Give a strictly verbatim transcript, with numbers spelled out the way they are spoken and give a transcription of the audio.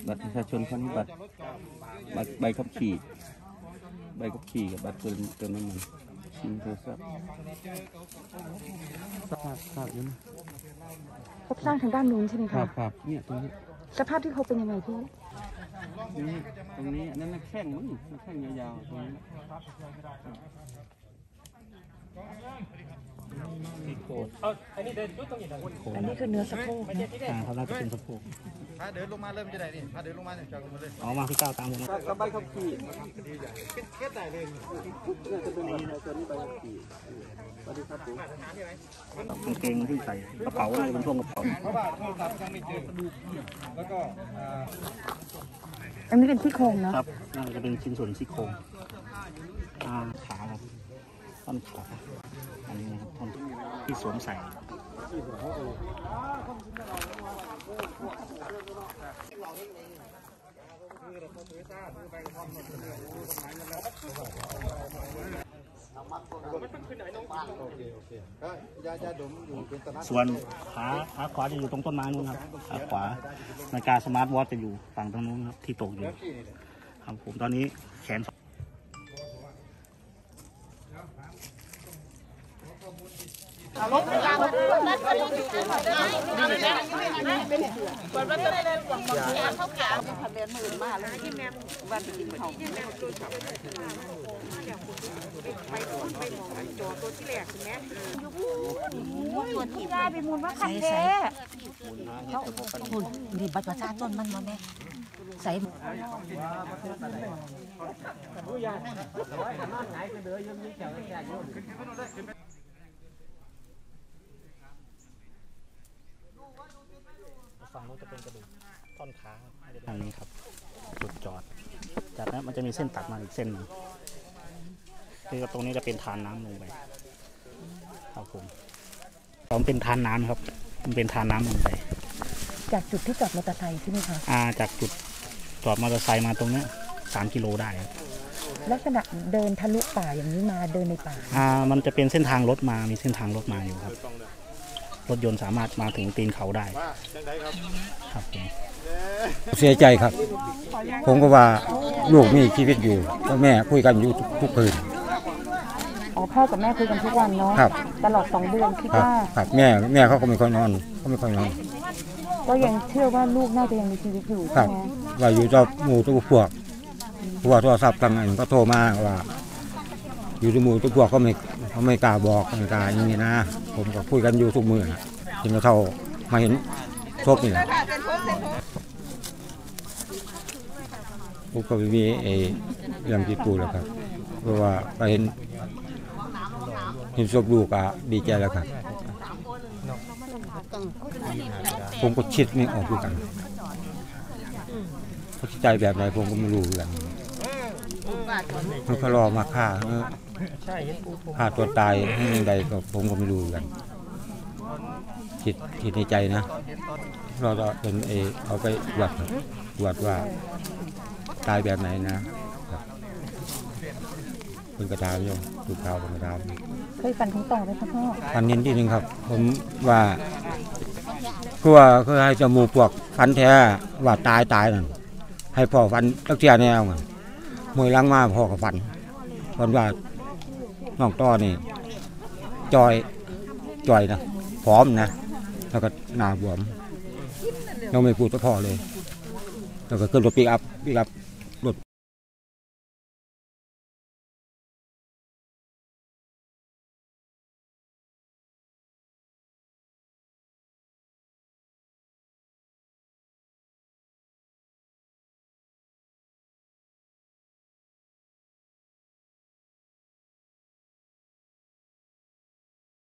บัตรประชาชนคนนี้บัตรบัตรใบขับขี่ใบขับขี่กับบัตรเติมเติมน้ำมันชิมโทรศัพท์สภาพภาพนี้พบสร้างทางด้านนู้นใช่ไหมคะครับครับเนี่ยตรงนี้สภาพที่เขาเป็นยังไงพี่นี่ตรงนี้นั่นแข้งมั้งแข้งยาวๆตรงนี้อันนี้คือเนื้อสะโพกอ่าเขาน่าจะเป็นสะโพกพาเดินลงมาเริ่มจะได้ดิพาเดินลงมาเนี่ยจากลงมาเลยอ๋อมาที่เก้าตามผมนะกระบะขับขี่เก็ตได้เลยเนี่ยจะเป็นแบบตัวนี้ใบขับขี่สวัสดีครับผมกางเกงที่ใส่กระเป๋าอะไรเป็นช่วงกระเป๋าเพราะว่าโทรศัพท์ยังไม่เจอกระดูกแล้วก็อันนี้เป็นซี่โครงนะครับน่าจะเป็นชิ้นส่วนซี่โครงอ่าขาครับท่อนขาอันนี้นะครับท่อนที่สวมใส่ส่วนขาขาขวาจะอยู่ตรงต้นไม้นู้นครับขาขวานาฬิกาสมาร์ทวอทจะอยู่ฝั่งตรงนู้นครับที่ตกอยู่ครับผมตอนนี้แขนรถเวลามันมันก็ดูดีเลยเป็นเปิดมันก็ได้เลยกล่องบางทีเขาขาวเป็นพันเดือนหมื่นมาแล้วที่แม่วันกินเขาไปไปมองจอตัวที่แหลกใช่ไหมตัวที่ได้ไปมูลว่าคันเด้เขาคุณดีบัตรประชาชนมันมาแม่ใส่ฝั่งนู้นจะเป็นกระดูกท่อนขาทางนี้ครับจุดจอดจากนั้นมันจะมีเส้นตัดมาอีกเส้นนึงคือตรงนี้จะเป็นทานน้ำลงไปครับผมต้องเป็นทานน้ำครับมันเป็นทานน้ำลงไปจากจุดที่จอดมอเตอร์ไซค์ใช่ไหมคะอ่าจากจุดจอดมอเตอร์ไซค์มาตรงนี้สามกิโลได้ครับลักษณะเดินทะลุป่าอย่างนี้มาเดินในป่าอ่ามันจะเป็นเส้นทางรถมามีเส้นทางรถมาอยู่ครับรถยนต์สามารถมาถึงตีนเขาได้ครับผมเสียใจครับผมก็ว่าลูกมีชีวิตอยู่ก็แม่คุยกันอยู่ทุกคืนอ๋อพ่อกับแม่คุยกันทุกวันเนาะครับตลอดสองเดือนคิดว่าครับแม่แม่เขาก็ไม่ค่อยนอนเขาไม่ค่อยนอนก็ยังเชื่อว่าลูกน่าจะยังมีชีวิตอยู่ใช่ไหมว่าอยู่กับหมู่ตัวพวกพวกโทรศัพท์ทางไหนก็โทรมาว่าอยู่ในหมู่ตัวพวกเขาไม่เขาไม่กล้าบอกไม่กล้าอย่างนี้นะผมก็คุยกันอยู่ทุกมื้อนะจนกระทั่งมาเห็นศพนี่แหละผมก็ไม่มีไอ้เรื่องที่พูดแล้วครับเพราะว่าไปเห็นเห็นศพลูกอะดีใจแล้วครับผมก็คิดไม่ออกด้วยกันเขาคิดใจแบบไหนผมก็ไม่รู้เหมือนกันมันก็รอมาฆ่าฆ่าตัวตายให้ยังไงก็ผมก็ไม่รู้เหมือนกันคิดคิดในใจนะเราจะเป็นเอเอาไปวัดวัดว่าตายแบบไหนนะเป็นกระดาษโยมถูกข่าวเป็นกระดาษเคยฝันถึงต่อไหมครับพ่อฝันเห็นที่หนึ่งครับผมว่าคือว่าคือให้จมูกพวกฟันแท้ว่าตายตายนั่นให้พ่อฟันตักเทียแนวกันมวยล้างมาพ่อกับฟันฟันว่าน้องต้อนี่จอยจอยนะพร้อมนะแล้วก็หน้าบวมเราไม่พูดกับพ่อเลยแล้วก็ขึ้นรถปิกอัพปิกอัพ